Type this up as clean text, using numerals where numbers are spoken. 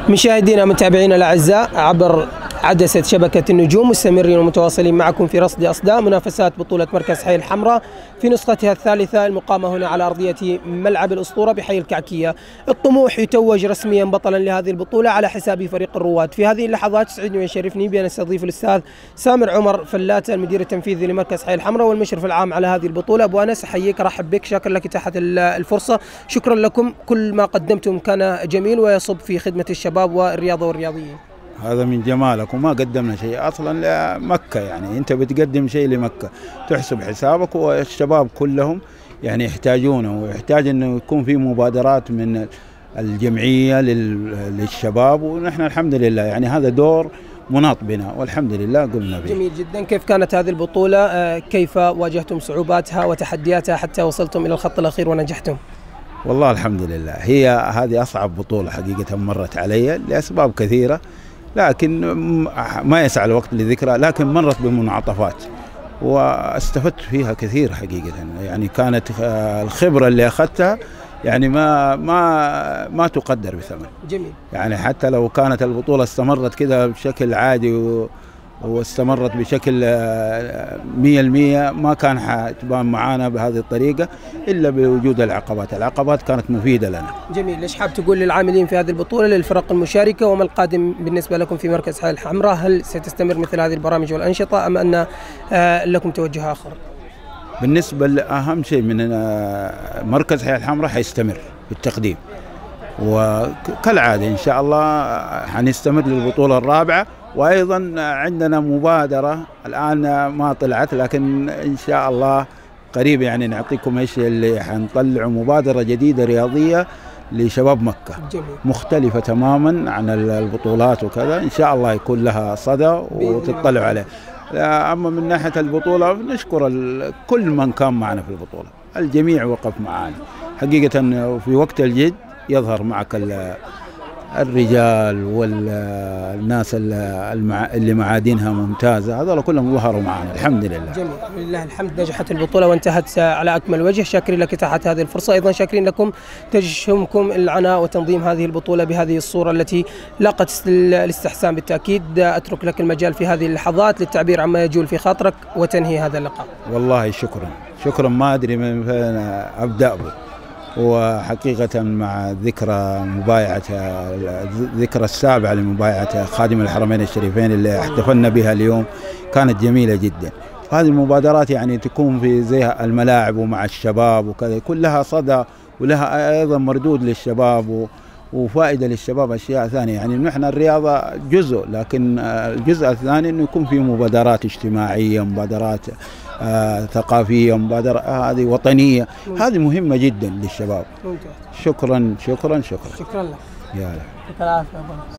مشاهدينا متابعينا الاعزاء عبر عدسة شبكة النجوم، مستمرين ومتواصلين معكم في رصد أصداء منافسات بطولة مركز حي الحمراء في نسختها الثالثة المقامة هنا على أرضية ملعب الأسطورة بحي الكعكية. الطموح يتوج رسميا بطلا لهذه البطولة على حساب فريق الرواد. في هذه اللحظات يسعدني ويشرفني بأن استضيف الأستاذ سامر عمر فلاتة المدير التنفيذي لمركز حي الحمراء والمشرف العام على هذه البطولة. أبو أنس أحييك، أرحب بك، شاكر لك إتاحة الفرصة، شكرا لكم. كل ما قدمتم كان جميل ويصب في خدمة الشباب والرياضة والرياضيين. هذا من جمالك، وما قدمنا شيء اصلا لمكه، يعني انت بتقدم شيء لمكه تحسب حسابك، والشباب كلهم يعني يحتاجونه، ويحتاج انه يكون في مبادرات من الجمعيه للشباب، ونحن الحمد لله يعني هذا دور مناط بنا والحمد لله قمنا به. جميل جدا. كيف كانت هذه البطوله؟ كيف واجهتم صعوباتها وتحدياتها حتى وصلتم الى الخط الاخير ونجحتم؟ والله الحمد لله هي هذه اصعب بطوله حقيقه مرت علي لاسباب كثيره، لكن ما يسع الوقت لذكرها، لكن مرت بمنعطفات واستفدت فيها كثير حقيقة. يعني كانت الخبرة اللي أخذتها يعني ما تقدر بثمن. جميل. يعني حتى لو كانت البطولة استمرت كذا بشكل عادي واستمرت بشكل 100%، ما كان حتبان معانا بهذه الطريقة إلا بوجود العقبات. العقبات كانت مفيدة لنا. جميل. ايش حاب تقول للعاملين في هذه البطولة، للفرق المشاركة، وما القادم بالنسبة لكم في مركز حي الحمراء؟ هل ستستمر مثل هذه البرامج والأنشطة أم أن لكم توجه آخر؟ بالنسبة لأهم شيء من مركز حي الحمراء حيستمر بالتقديم، وكالعادة إن شاء الله حنستمر للبطولة الرابعة. وأيضا عندنا مبادرة الآن ما طلعت، لكن إن شاء الله قريب يعني نعطيكم إيش اللي حنطلع مبادرة جديدة رياضية لشباب مكة. جميل. مختلفة تماما عن البطولات وكذا، إن شاء الله يكون لها صدى وتطلعوا عليه. أما من ناحية البطولة نشكر كل من كان معنا في البطولة، الجميع وقف معنا حقيقة. في وقت الجد يظهر معك الرجال والناس اللي معادنها ممتازة، هذول كلهم ظهروا معنا الحمد لله. جميل، لله الحمد. نجحت البطولة وانتهت على أكمل وجه. شاكرين لك إتاحة هذه الفرصة، أيضا شاكرين لكم تجهمكم العناء وتنظيم هذه البطولة بهذه الصورة التي لاقت الاستحسان بالتأكيد. أترك لك المجال في هذه اللحظات للتعبير عما يجول في خاطرك وتنهي هذا اللقاء. والله شكرا ما أدري من فين أبدأ به. وحقيقة مع ذكرى السابعة لمبايعة خادم الحرمين الشريفين اللي احتفلنا بها اليوم كانت جميلة جدا. هذه المبادرات يعني تكون في زي الملاعب ومع الشباب وكذا، كلها صدى ولها أيضا مردود للشباب وفائدة للشباب. أشياء ثانية يعني نحن الرياضة جزء، لكن الجزء الثاني إنه يكون في مبادرات اجتماعية، مبادرات ثقافية، مبادرة هذه وطنية، هذه مهمة جدا للشباب. ممتاز. شكرا لك. يا